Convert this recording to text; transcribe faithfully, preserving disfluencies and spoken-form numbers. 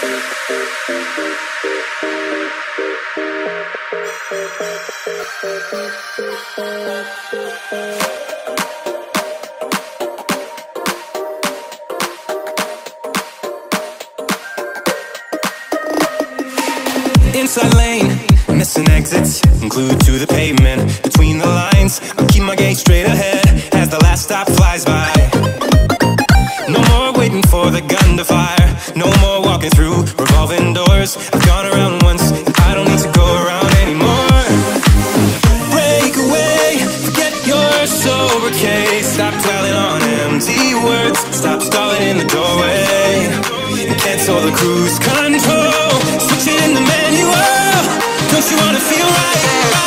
Inside lane, missing exits, glued to the pavement. Between the lines, I keep my gaze straight ahead as the last stop flies by. No more waiting for the gun to fire, no more walking through revolving doors. I've gone around once, and I don't need to go around anymore. Break away, forget your sober case. Stop dwelling on empty words, stop stalling in the doorway, and cancel the cruise control. Switch it in the manual, don't you wanna feel right?